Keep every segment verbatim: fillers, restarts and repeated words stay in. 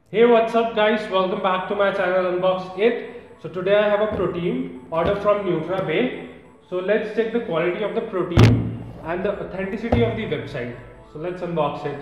Hey, what's up guys, welcome back to my channel Unbox It. So today I have a protein order from NutraBay. So let's check the quality of the protein and the authenticity of the website. So let's unbox it.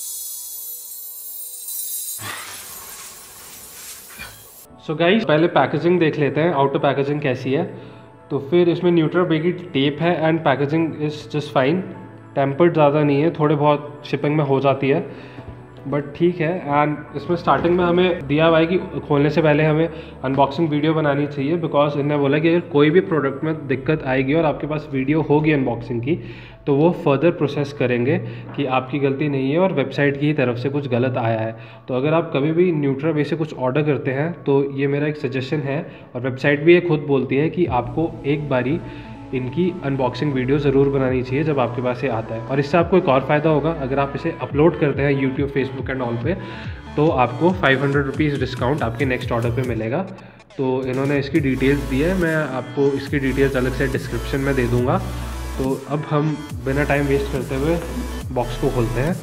So guys, पहले packaging देख लेते हैं, outer packaging कैसी है। तो फिर इसमें NutraBay की टेप है and packaging is just fine. Tampered ज़्यादा नहीं है, थोड़े बहुत शिपिंग में हो जाती है बट ठीक है। एंड इसमें स्टार्टिंग में हमें दिया हुआ है कि खोलने से पहले हमें अनबॉक्सिंग वीडियो बनानी चाहिए, बिकॉज इन्होंने बोला कि अगर कोई भी प्रोडक्ट में दिक्कत आएगी और आपके पास वीडियो होगी अनबॉक्सिंग की तो वो फर्दर प्रोसेस करेंगे कि आपकी गलती नहीं है और वेबसाइट की तरफ से कुछ गलत आया है। तो अगर आप कभी भी NutraBay से कुछ ऑर्डर करते हैं तो ये मेरा एक सजेशन है, और वेबसाइट भी ये खुद बोलती है कि आपको एक बारी इनकी अनबॉक्सिंग वीडियो ज़रूर बनानी चाहिए जब आपके पास ये आता है। और इससे आपको एक और फ़ायदा होगा, अगर आप इसे अपलोड करते हैं यूट्यूब, फेसबुक एंड ऑल पे, तो आपको फाइव हंड्रेड रुपीज़ डिस्काउंट आपके नेक्स्ट ऑर्डर पे मिलेगा। तो इन्होंने इसकी डिटेल्स दी है, मैं आपको इसकी डिटेल्स अलग से डिस्क्रिप्शन में दे दूँगा। तो अब हम बिना टाइम वेस्ट करते हुए बॉक्स को खोलते हैं।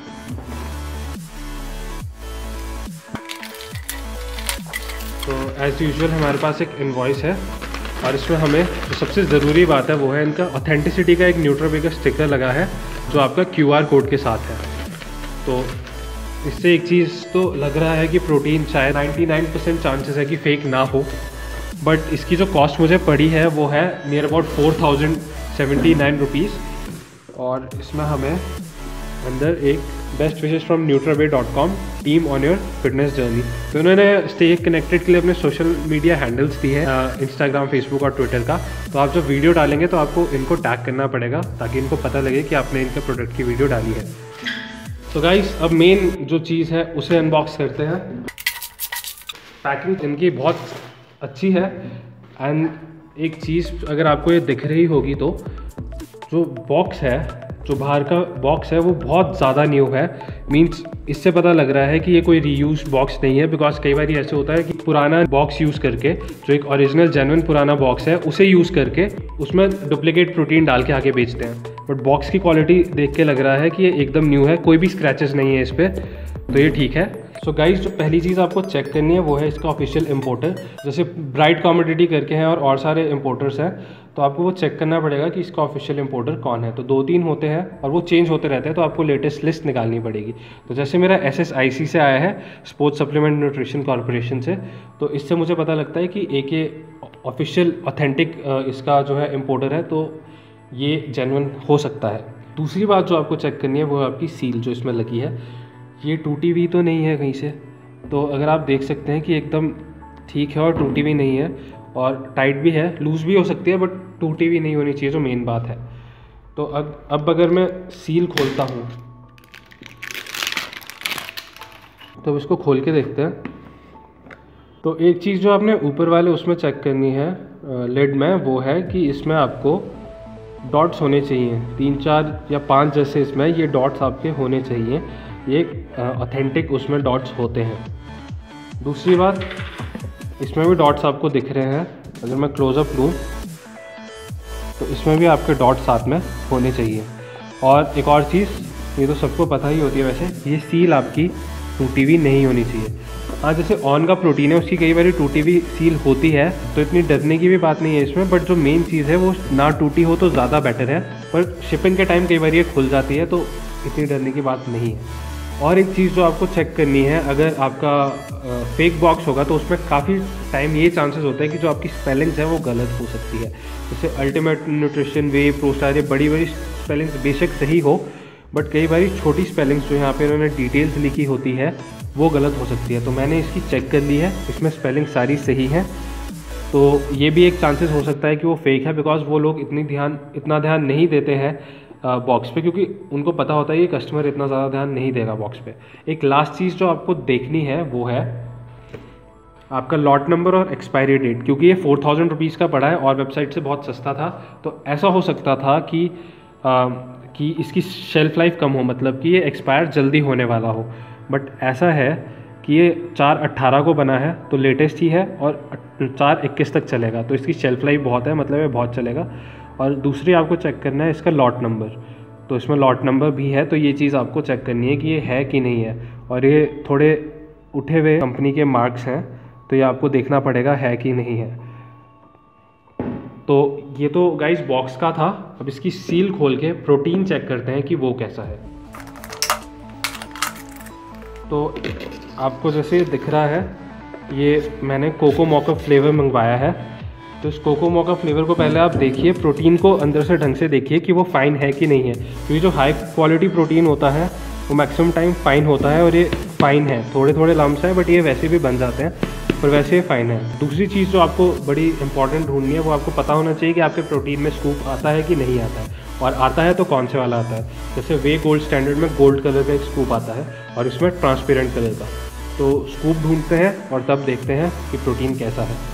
तो एज़ यूजुअल हमारे पास एक इनवॉइस है और इसमें हमें जो सबसे ज़रूरी बात है वो है इनका ऑथेंटिसिटी का एक NutraBay का स्टिकर लगा है जो आपका क्यू आर कोड के साथ है। तो इससे एक चीज़ तो लग रहा है कि प्रोटीन शायद निन्यानवे परसेंट चांसेस है कि फ़ेक ना हो, बट इसकी जो कॉस्ट मुझे पड़ी है वो है near about four thousand seventy nine rupees. और इसमें हमें अंदर एक best wishes from NutraBay dot com team on your fitness journey. तो उन्होंने स्टे कनेक्टेड के लिए अपने सोशल मीडिया हैंडल्स दी है, इंस्टाग्राम, फेसबुक और ट्विटर का। तो आप जब वीडियो डालेंगे तो आपको इनको टैग करना पड़ेगा ताकि इनको पता लगे कि आपने इनके प्रोडक्ट की वीडियो डाली है। तो गाइस, अब मेन जो चीज़ है उसे अनबॉक्स करते हैं। पैकिंग इनकी बहुत अच्छी है एंड एक चीज़ अगर आपको ये दिख रही होगी तो जो बॉक्स है, जो बाहर का बॉक्स है वो बहुत ज़्यादा न्यू है। मींस इससे पता लग रहा है कि ये कोई रीयूज बॉक्स नहीं है, बिकॉज कई बार ऐसे होता है कि पुराना बॉक्स यूज़ करके, जो एक ओरिजिनल जेन्युइन पुराना बॉक्स है उसे यूज़ करके उसमें डुप्लीकेट प्रोटीन डाल के आगे बेचते हैं। बट बॉक्स की क्वालिटी देख के लग रहा है कि ये एकदम न्यू है, कोई भी स्क्रैचेस नहीं है इस पर, तो ये ठीक है। सो so गाइस, जो पहली चीज़ आपको चेक करनी है वो है इसका ऑफिशियल इंपोर्टर। जैसे ब्राइट कॉमोडिटी करके हैं और और सारे इंपोर्टर्स हैं, तो आपको वो चेक करना पड़ेगा कि इसका ऑफिशियल इंपोर्टर कौन है। तो दो तीन होते हैं और वो चेंज होते रहते हैं, तो आपको लेटेस्ट लिस्ट निकालनी पड़ेगी। तो जैसे मेरा एस एस आई सी से आया है, स्पोर्ट्स सप्लीमेंट न्यूट्रिशन कॉर्पोरेशन से, तो इससे मुझे पता लगता है कि एक ये ऑफिशियल ऑथेंटिक इसका जो है इंपोर्टर है, तो ये जेन्युइन हो सकता है। दूसरी बात जो आपको चेक करनी है वो है आपकी सील जो इसमें लगी है। ये टूटी भी तो नहीं है कहीं से, तो अगर आप देख सकते हैं कि एकदम ठीक है और टूटी भी नहीं है, और टाइट भी है, लूज़ भी हो सकती है बट टूटी भी नहीं होनी चाहिए, जो मेन बात है। तो अब अब अगर मैं सील खोलता हूँ तो इसको खोल के देखते हैं। तो एक चीज़ जो आपने ऊपर वाले उसमें चेक करनी है लिड में, वो है कि इसमें आपको डॉट्स होने चाहिए, तीन चार या पांच जैसे इसमें ये डॉट्स आपके होने चाहिए। ये ऑथेंटिक उसमें डॉट्स होते हैं। दूसरी बात, इसमें भी डॉट्स आपको दिख रहे हैं। अगर मैं क्लोजअप लूँ तो इसमें भी आपके डॉट्स साथ में होने चाहिए। और एक और चीज़, ये तो सबको पता ही होती है वैसे, ये सील आपकी टूटी हुई नहीं होनी चाहिए। हाँ, जैसे ऑन का प्रोटीन है उसकी कई बार टूटी हुई सील होती है, तो इतनी डरने की भी बात नहीं है इसमें। बट जो मेन चीज़ है वो ना टूटी हो तो ज़्यादा बेटर है, पर शिपिंग के टाइम कई बार ये खुल जाती है, तो इतनी डरने की बात नहीं है। और एक चीज़ जो आपको चेक करनी है, अगर आपका फेक बॉक्स होगा तो उसमें काफ़ी टाइम ये चांसेस होते हैं कि जो आपकी स्पेलिंग्स है वो गलत हो सकती है। जैसे अल्टीमेट न्यूट्रिशन, वे, प्रोस्टार, ये बड़ी बड़ी स्पेलिंग्स बेशक सही हो, बट कई बार छोटी स्पेलिंग्स जो यहाँ पे इन्होंने डिटेल्स लिखी होती है वो गलत हो सकती है। तो मैंने इसकी चेक कर ली है, इसमें स्पेलिंग सारी सही है। तो ये भी एक चांसेस हो सकता है कि वो फेक है, बिकॉज वो लोग इतनी ध्यान इतना ध्यान नहीं देते हैं बॉक्स पे, क्योंकि उनको पता होता है ये कस्टमर इतना ज़्यादा ध्यान नहीं देगा बॉक्स पे। एक लास्ट चीज़ जो आपको देखनी है वो है आपका लॉट नंबर और एक्सपायरी डेट, क्योंकि ये फोर थाउजेंड रुपीज़ का पड़ा है और वेबसाइट से बहुत सस्ता था। तो ऐसा हो सकता था कि आ, कि इसकी शेल्फ लाइफ कम हो, मतलब कि ये एक्सपायर जल्दी होने वाला हो। बट ऐसा है कि ये चार अट्ठारह को बना है तो लेटेस्ट ही है, और चार इक्कीस तक चलेगा, तो इसकी शेल्फ लाइफ बहुत है, मतलब ये बहुत चलेगा। और दूसरी आपको चेक करना है इसका लॉट नंबर, तो इसमें लॉट नंबर भी है, तो ये चीज़ आपको चेक करनी है कि ये है कि नहीं है। और ये थोड़े उठे हुए कंपनी के मार्क्स हैं, तो ये आपको देखना पड़ेगा है कि नहीं है। तो ये तो गाइस बॉक्स का था। अब इसकी सील खोल के प्रोटीन चेक करते हैं कि वो कैसा है। तो आपको जैसे दिख रहा है, ये मैंने कोको मोका फ्लेवर मंगवाया है। तो इस कोको मोका फ्लेवर को पहले आप देखिए, प्रोटीन को अंदर से ढंग से देखिए कि वो फाइन है कि नहीं है, क्योंकि जो हाई क्वालिटी प्रोटीन होता है वो मैक्सिमम टाइम फाइन होता है, और ये फाइन है। थोड़े थोड़े लम्स हैं बट ये वैसे भी बन जाते हैं, पर वैसे फाइन है। दूसरी चीज़ जो आपको बड़ी इंपॉर्टेंट ढूंढनी है, वो आपको पता होना चाहिए कि आपके प्रोटीन में स्कूप आता है कि नहीं आता है, और आता है तो कौन से वाला आता है। जैसे वे गोल्ड स्टैंडर्ड में गोल्ड कलर का एक स्कूप आता है और इसमें ट्रांसपेरेंट कलर का। तो स्कूप ढूंढते हैं और तब देखते हैं कि प्रोटीन कैसा है।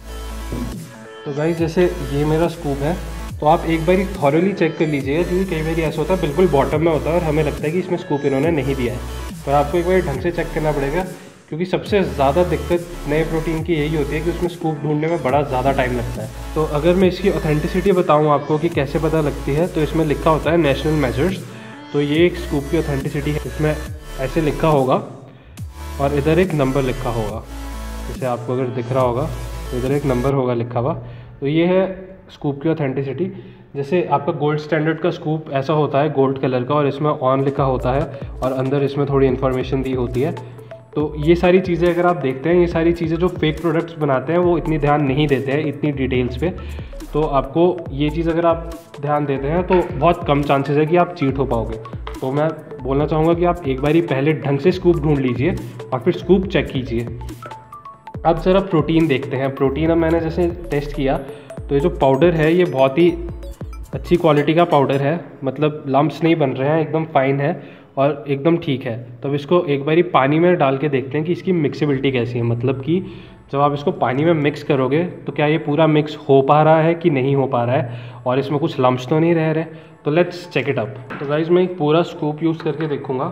तो गाइस जैसे ये मेरा स्कूप है, तो आप एक बार थॉरली चेक कर लीजिएगा, क्योंकि कई बार ऐसा होता है बिल्कुल बॉटम में होता है और हमें लगता है कि इसमें स्कूप इन्होंने नहीं दिया है। पर आपको एक बार ढंग से चेक करना पड़ेगा, क्योंकि सबसे ज़्यादा दिक्कत नए प्रोटीन की यही होती है कि उसमें स्कूप ढूंढने में बड़ा ज़्यादा टाइम लगता है। तो अगर मैं इसकी ऑथेंटिसिटी बताऊँ आपको कि कैसे पता लगती है, तो इसमें लिखा होता है नेशनल मेजर्स। तो ये एक स्कूप की ऑथेंटिसिटी है। इसमें ऐसे लिखा होगा और इधर एक नंबर लिखा होगा, जैसे आपको अगर दिख रहा होगा तो इधर एक नंबर होगा लिखा हुआ। तो ये है स्कूप की ऑथेंटिसिटी। जैसे आपका गोल्ड स्टैंडर्ड का स्कूप ऐसा होता है गोल्ड कलर का, और इसमें ऑन लिखा होता है और अंदर इसमें थोड़ी इन्फॉर्मेशन दी होती है। तो ये सारी चीज़ें अगर आप देखते हैं, ये सारी चीज़ें जो फेक प्रोडक्ट्स बनाते हैं वो इतनी ध्यान नहीं देते हैं इतनी डिटेल्स पे। तो आपको ये चीज़ अगर आप ध्यान देते हैं तो बहुत कम चांसेस है कि आप चीट हो पाओगे। तो मैं बोलना चाहूँगा कि आप एक बार ही पहले ढंग से स्कूप ढूंढ लीजिए और फिर स्कूप चेक कीजिए। अब ज़रा प्रोटीन देखते हैं। प्रोटीन अब मैंने जैसे टेस्ट किया, तो ये जो पाउडर है ये बहुत ही अच्छी क्वालिटी का पाउडर है, मतलब लम्प्स नहीं बन रहे हैं, एकदम फाइन है और एकदम ठीक है। तो अब इसको एक बारी पानी में डाल के देखते हैं कि इसकी मिक्सिबिलिटी कैसी है, मतलब कि जब आप इसको पानी में मिक्स करोगे तो क्या ये पूरा मिक्स हो पा रहा है कि नहीं हो पा रहा है, और इसमें कुछ लम्प्स तो नहीं रह रहे। तो लेट्स चेक इट अप। तो गाइस मैं एक पूरा स्कूप यूज़ करके देखूँगा।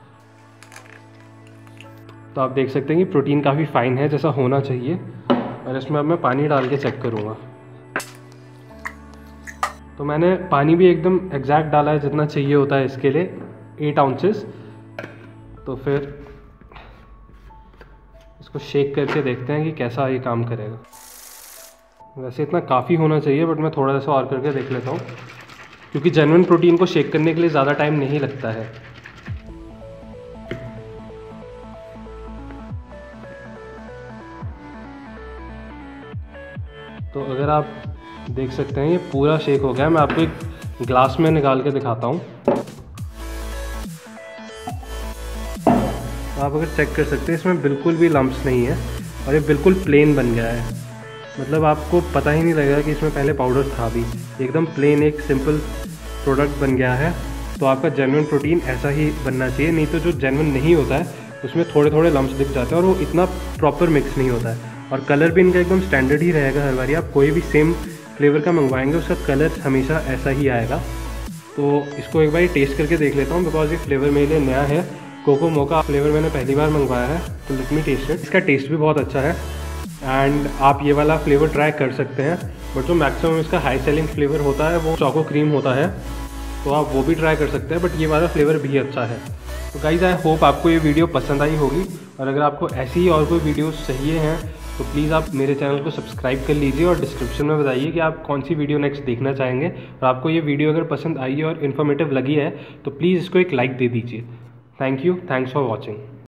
तो आप देख सकते हैं कि प्रोटीन काफ़ी फाइन है जैसा होना चाहिए, और इसमें अब मैं पानी डाल के चेक करूँगा। तो मैंने पानी भी एकदम एग्जैक्ट डाला है जितना चाहिए होता है इसके लिए, एट आउंसेस। तो फिर इसको शेक करके देखते हैं कि कैसा ये काम करेगा। वैसे इतना काफ़ी होना चाहिए, बट मैं थोड़ा सा और करके देख लेता हूँ, क्योंकि जेन्युइन प्रोटीन को शेक करने के लिए ज़्यादा टाइम नहीं लगता है। तो अगर आप देख सकते हैं ये पूरा शेक हो गया है। मैं आपको एक ग्लास में निकाल के दिखाता हूँ। तो आप अगर चेक कर सकते हैं इसमें बिल्कुल भी लम्प्स नहीं है और ये बिल्कुल प्लेन बन गया है, मतलब आपको पता ही नहीं लगेगा कि इसमें पहले पाउडर था भी। एकदम प्लेन एक सिंपल प्रोडक्ट बन गया है। तो आपका जेन्युइन प्रोटीन ऐसा ही बनना चाहिए, नहीं तो जो जेन्युइन नहीं होता है उसमें थोड़े थोड़े लम्प्स दिख जाते हैं और वो इतना प्रॉपर मिक्स नहीं होता है। और कलर भी इनका एकदम स्टैंडर्ड ही रहेगा। हर बारी आप कोई भी सेम फ्लेवर का मंगवाएंगे उसका कलर हमेशा ऐसा ही आएगा। तो इसको एक बार टेस्ट करके देख लेता हूँ, बिकॉज ये फ्लेवर मेरे लिए नया है। कोको मोका फ्लेवर मैंने पहली बार मंगवाया है, तो लेट मी टेस्ट इट। इसका टेस्ट भी बहुत अच्छा है एंड आप ये वाला फ्लेवर ट्राई कर सकते हैं। बट जो मैक्सिमम इसका हाई सेलिंग फ्लेवर होता है वो चोको क्रीम होता है, तो आप वो भी ट्राई कर सकते हैं, बट ये वाला फ्लेवर भी अच्छा है। तो गाइज़ आई होप आपको ये वीडियो पसंद आई होगी, और अगर आपको ऐसी ही और कोई वीडियोस चाहिए हैं तो प्लीज़ आप मेरे चैनल को सब्सक्राइब कर लीजिए और डिस्क्रिप्शन में बताइए कि आप कौन सी वीडियो नेक्स्ट देखना चाहेंगे। और आपको ये वीडियो अगर पसंद आई है और इन्फॉर्मेटिव लगी है तो प्लीज़ इसको एक लाइक दे दीजिए। Thank you, thanks for watching.